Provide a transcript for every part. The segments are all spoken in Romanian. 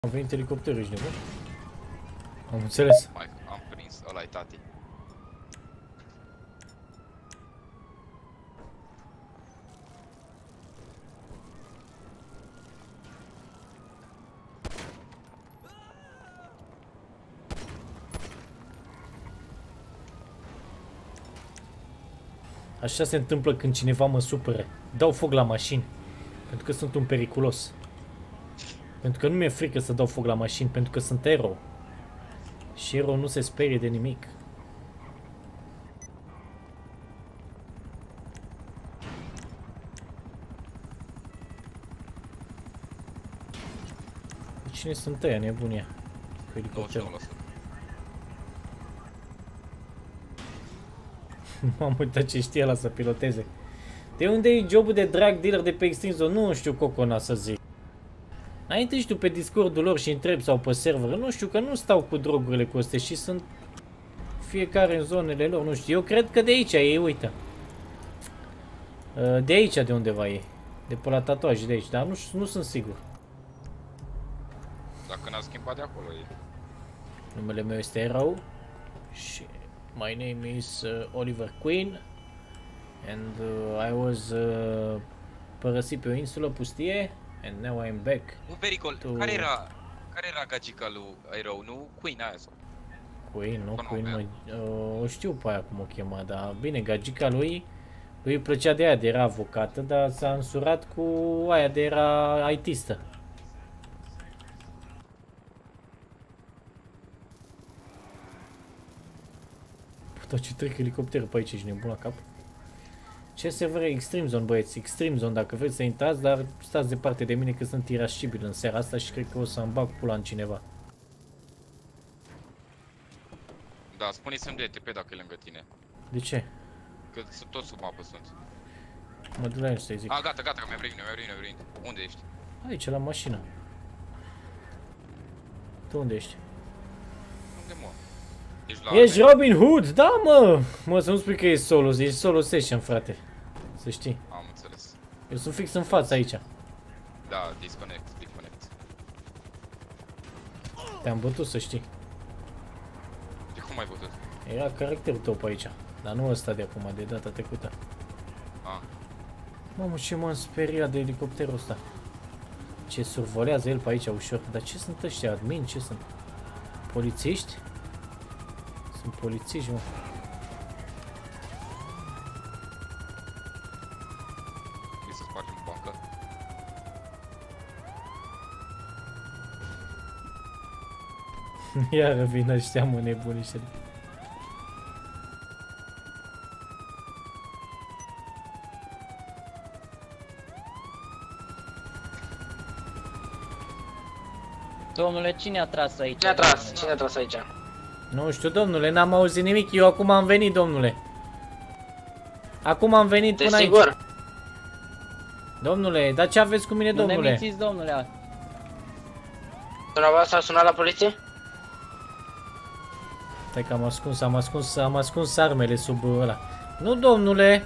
A venit elicopterul, ești nebun? Am înțeles. Am prins, ăla-i tati. Așa se întâmplă când cineva mă supără. Dau foc la mașini. Pentru că sunt un periculos. Pentru că nu mi-e frică să dau foc la mașini. Pentru că sunt erou. Și erou nu se sperie de nimic. Cine sunt ăia nebunia? Cu elicopterul. M-am uitat ce știe ăla să piloteze. De unde e jobul de drug dealer de pe Extreme Zone? Nu știu, Cocona, să zic. Înainte știu pe Discordul lor și întreb sau pe server. Nu știu, că nu stau cu drogurile cu astea și sunt fiecare în zonele lor. Nu știu, eu cred că de aici e, uite. De aici de undeva e. De pe la tatuaje de aici, dar nu sunt sigur. Dacă n-a schimbat de acolo e. Numele meu este Erau și my name is Oliver Queen and I was părăsit pe o insulă pustie and now I'm back. Un pericol. Care era gagica lui Erau, nu? Queen aia sau? Queen, nu Queen, o știu pe aia cum o chema, dar bine, gagica lui îi plăcea de aia, de era avocată, dar s-a însurat cu aia de era IT-istă. Dar ce trec elicopterul pe aici, ești nebun la cap? Ce server Extreme Zone, băieți? Extreme Zone, dacă vreți să intrați, dar stați departe de mine că sunt irascibil în seara asta și cred că o să-mi bag pula în cineva. Da, spune-i-mi de ETP dacă e lângă tine. De ce? Că tot sub mapă sunt. Mă duc la el să-i zic. A, gata, că mi-a venit. Unde ești? Aici, la mașină. Tu unde ești? Unde, mă? Ești Robin Hood? Da, mă! Mă, să nu spui că ești solo, ești solo session, frate. Să știi. Am înțeles. Eu sunt fix în față aici. Da, disconnect. Te-am bătut, să știi. De cum ai bătut? Era caracterul tău pe aici. Dar nu ăsta de acum, de data trecută. Mamă, ce m-am speriat de elicopterul ăsta. Ce survolează el pe aici ușor. Dar ce sunt ăștia? Admin? Ce sunt? Polițiști? Sunt polițiști, mă. Trebuie să spargem bancă. Iară vin ăștia, mă, nebunișele. Domnule, cine a tras aici? Cine a tras aici? Nu știu, domnule, n-am auzit nimic. Eu acum am venit, domnule. Acum am venit până aici. Sigur? Domnule, dar ce aveți cu mine, domnule? Nu ne mințiți, domnule. Dumneavoastră a sunat la poliție? Stai că am ascuns armele sub ăla. Nu, domnule.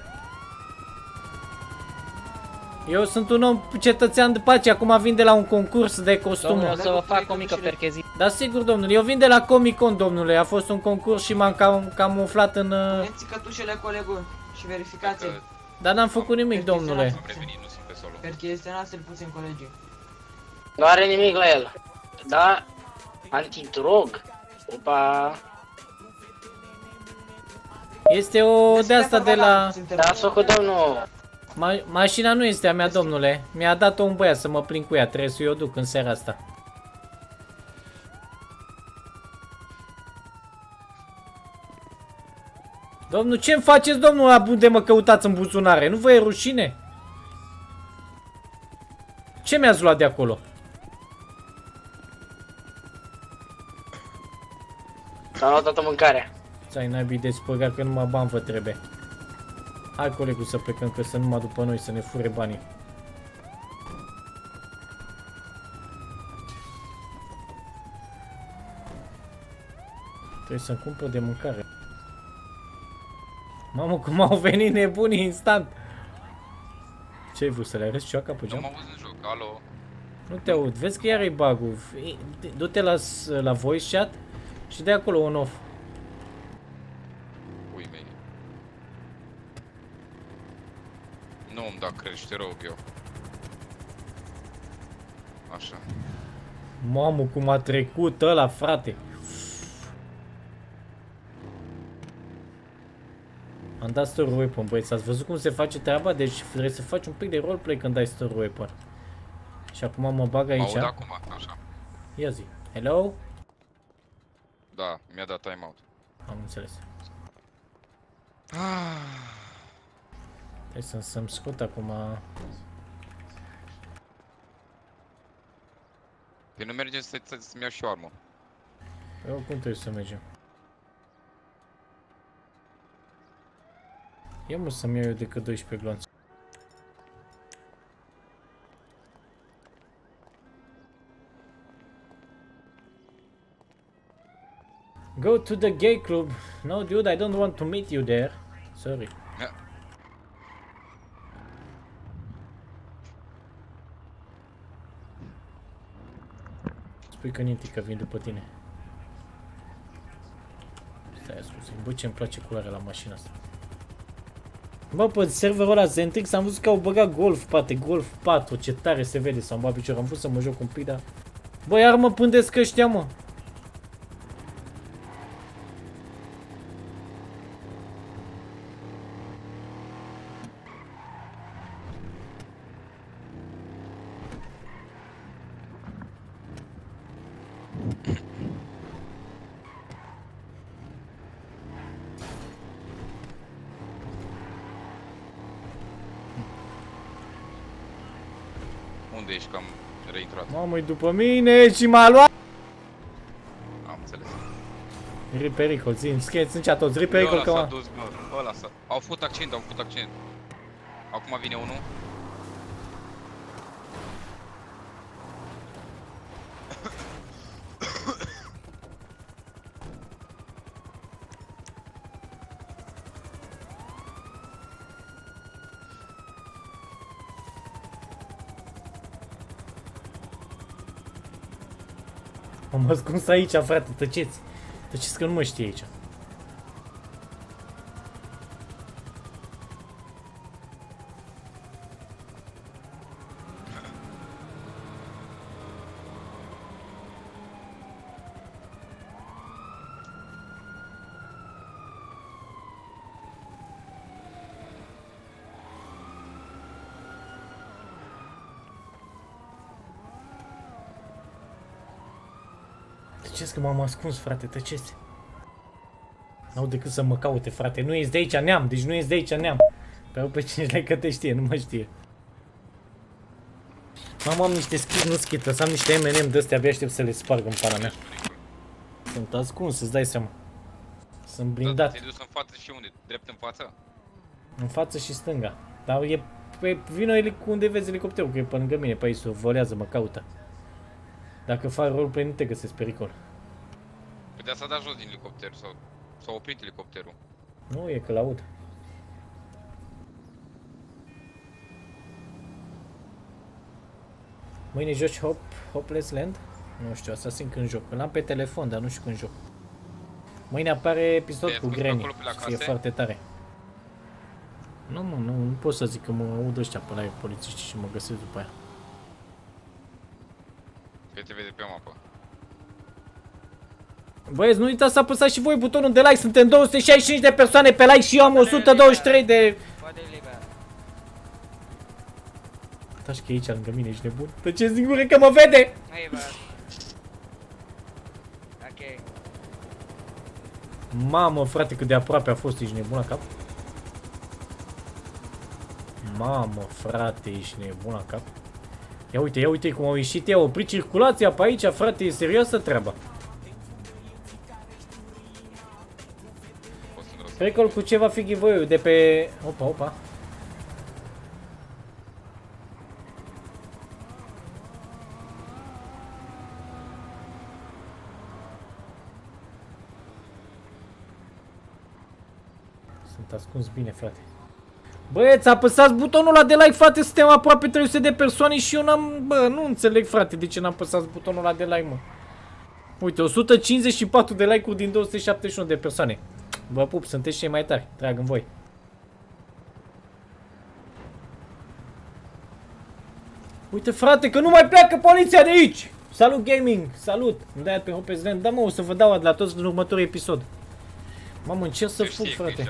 Eu sunt un om cetățean de pace, acum vin de la un concurs de costumă. Domnule, o să vă fac o mică percheziție. Da, sigur, domnule, eu vin de la Comic Con, domnule, a fost un concurs și m-am camuflat în... Puneți cătușele colegul și verificați. Dar n-am făcut nimic, domnule. Am revenit, nu sunt pe solo. Percheziționați-l puțin colegii. Nu are nimic la el. Da? Antidrog? Opa... Este o de asta de la... Da, ați făcut, domnul. Mașina nu este a mea, domnule. Mi-a dat-o un băiat să mă plin cu ea. Trebuie să-i o duc în seara asta. Domnul, ce-mi faceți, domnul, unde mă căutați în buzunare? Nu vă e rușine? Ce mi-ați luat de acolo? S-a luat toată mâncarea. Ți-ai naibii de spăgar că numai bani vă trebuie. Hai, colegul, să plecăm, că să numai după noi, să ne fure banii. Trebuie să-mi cumpăr de mâncare. Mamă, cum au venit nebunii instant. Ce-ai vrut, să le arăți cioaca pe geam? Nu mă auzi în joc, alo. Nu te aud. Vezi că iar e bug-ul. Du-te la voice chat și de acolo on-off. Ui mei. Nu îmi da crește, te rog eu. Așa. Mamă, cum a trecut ăla, frate. Am dat store weapon, băieți. Ați văzut cum se face treaba? Deci trebuie să faci un pic de roleplay când dai store weapon. Și acum mă bag aici. Mă aud acum, așa. Ia zi. Hello? Da, mi-a dat timeout. Am înțeles. Trebuie să-mi scot acum. Păi nu mergem să-mi iau și o armă. Păi oricum trebuie să mergem. Ia mă să-mi iau eu decât 12 glonțe. Go to the gay club. No dude, I don't want to meet you there. Sorry. Spui că Ninti că vin după tine. Stai scuze, bă, ce-mi place culoarea la mașina asta. Bă, pe serverul ăla Zentrix am văzut că au băgat Golf 4, Golf 4, ce tare se vede, s-am bat picior, am vrut să mă joc un pic, dar... Bă, iar mă pândesc ăștia, mă. Unde ești că am reintrat? Mamă, e după mine și m-a luat! Am înțeles. Pericol, zi, scrieți în chat toți, pericol că ăla s-a mă... dus, bă, ăla s-a... Au făcut accent, au făcut accent. Acum vine unul. Am ascuns aici, frate, tăceți. Tăceți că nu mă știe aici. Tăceți că m-am ascuns, frate, tăceți. N-au decât să mă caute, frate. Nu ești de aici, neam, deci nu ești de aici, neam. Pe cine că te știe, nu mă știe. Am niște skit, nu skit, am niște M&M de astea, abia aștept să le sparg în pana mea. Sunt ascuns, îți dai seama. Sunt blindat. Te-ai dus în față și unde? Drept în față? În față și stânga. Dar e pe vino cu unde vezi elicopterul, că e pe lângă mine, pe aici, volează, mă caută. Dacă fac roleplay, nu te găsesc pericol. Păi de asta a dat jos din elicopter sau s-a oprit elicopterul. Nu, e că l-aud. Mâine joci Hopeless Land? Nu știu, Assassin când joc. Îl am pe telefon, dar nu știu când joc. Mâine apare episod cu Granny. E foarte tare. Nu, mă, nu pot să zic că mă aud ăștia pe la polițiști și mă găsesc după aia. Că te vede pe mapă. Băieți, nu uitați să apăsați și voi butonul de like. Suntem 265 de persoane pe like și eu am 123 de... Taci că e aici lângă mine, ești nebun? Tăceți din gură că mă vede! Ok. Mamă, frate, cât de aproape a fost, ești nebun la cap? Mamă, frate, ești nebun la cap? Ia uite cum au ieșit, i-a oprit circulația pe aici, frate, e serioasă treaba. Pericol cu ce va fi giveaway-ul de pe... Opa. Sunt ascuns bine, frate. Băieți, apăsați butonul ăla de like, frate, suntem aproape 300 de persoane și eu n-am... Bă, nu înțeleg, frate, de ce n-am apăsat butonul ăla de like, mă. Uite, 154 de like-uri din 271 de persoane. Vă pup, sunteți cei mai tari, trag în voi. Uite, frate, că nu mai pleacă poliția de aici! Salut, gaming! Salut! Îmi dai pe Hopez Land. Da, mă, o să vă dau la toți în următorul episod. Mamă, încerc să fug, frate.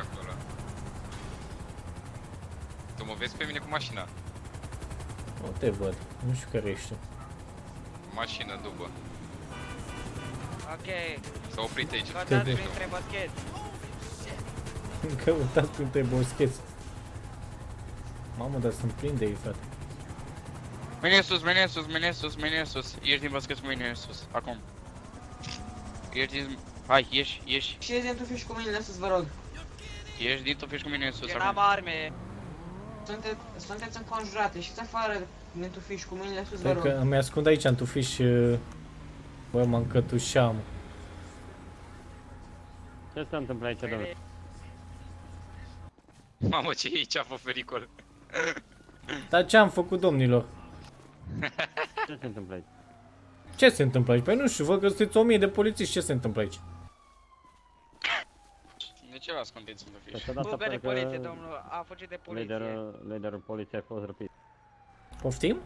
Tu mă vezi pe mine cu mașina. Nu te văd. Nu știu care ești tu. Mașină după. Ok. S-a oprit aici. Căutați printre boscheți. Căutați printre boscheți. Mamă, dar sunt plin de ei, frate. Mâine sus, mâine sus, mâine sus, mâine sus. Ieși din boscheți, mâine sus. Acum. Ieși din... Hai, ieși, ieși. Și din tufiș cu mâinile sus, vă rog. Ieși din tufiș cu mine sus. Eu n-am arme. Sunteți înconjurate, ieșiți afară din tufiș cu mâinile sus, vă Stai rog. că îmi ascund aici în tufiș. Bă, mă încătușeam. Ce se întâmplă aici, domnule? Mamă, ce e aici, fă pericol. Dar ce am făcut, domnilor? Ce se întâmplă aici? Ce se întâmplă aici? Păi nu știu, văd că sunteți 1000 de polițiști, ce se întâmplă aici? De ce vă ascundeți în tufiș? Bube de poliție, domnul, a fugit de poliție. Liderul poliției a fost răpit. Poftim?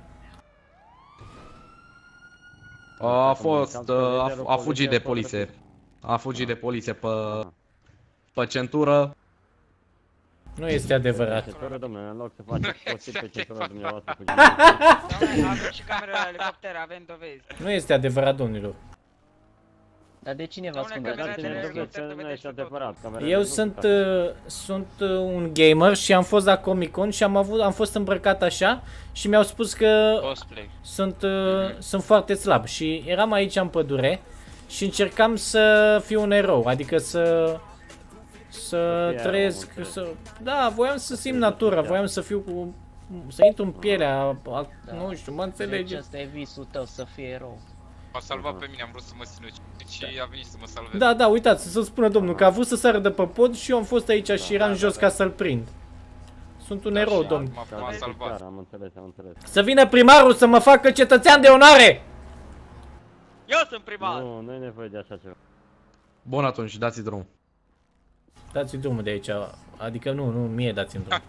A fugit de poliție. A fugit de poliție pe centură. Nu este adevărat. Centură, domnule, în loc să faceți postit pe centura dumneavoastră fugiți. Doamne, avem și camerele la elicopter, avem dovezi. Nu este adevărat, domnilor. Dar de cine vă ascundeți? Nu este adevărat. Eu sunt un gamer și am fost la Comic Con și am fost îmbrăcat așa și mi-au spus că Cosplay. sunt foarte slab și eram aici în pădure și încercam să fiu un erou, adică să trăiesc, da, voiam să simt natura, voiam să fiu să intru în pielea, nu știu, mă înțelege. Asta e visul tău, să fii erou. M-a salvat pe mine, am vrut să mă sinucid și a venit să mă salveze. Da, da, uitați, să spună domnul că a vrut să sară de pe pod și eu am fost aici și eram jos ca să-l prind. Sunt un erou, domn. M-a salvat. Am înțeles. Să vină primarul să mă facă cetățean de onoare! Eu sunt primar! Nu e nevoie de așa ceva. Bun, atunci, dați-i drum. Dați-i drumul de aici, adică nu, mie dați-mi drumul.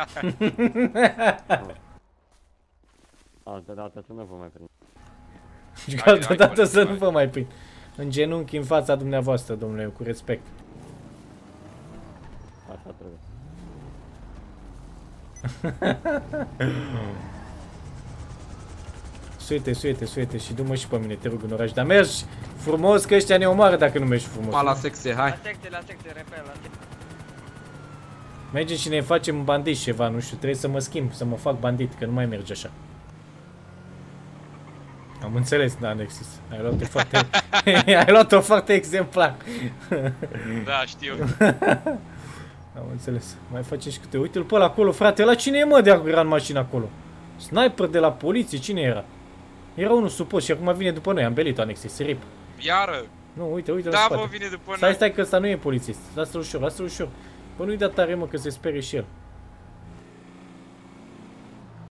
Altă dată să nu vă mai prind. Și că altă dată să nu vă mai prind. În genunchi în fața dumneavoastră, domnule, cu respect. Așa trebuie. Suite și du-mă și pe mine, te rog, în oraș. Dar mergi frumos, că ăștia ne omoară dacă nu mergi frumos. La secție, hai. La secție, repel, la secție. Mergem și ne facem bandit ceva, nu știu, trebuie să mă schimb, să mă fac bandit, că nu mai merge așa. Am înțeles, da, Nexus. Ai luat-o foarte exemplar. Da, știu. Am înțeles. Mai facem și câte. Uite-l pe ăla acolo, frate. Ăla cine e, mă, de era în mașină acolo? Sniper de la poliție, cine era? Era unul supus și acum vine după noi. Am belit-o, Nexus, se rip. Iară! Nu, uite, da, bă, vine după noi. Stai că ăsta nu e polițist. Lasă-l ușor, lasă-l ușor. Bă, nu-i da tare, mă, că se sperie și el.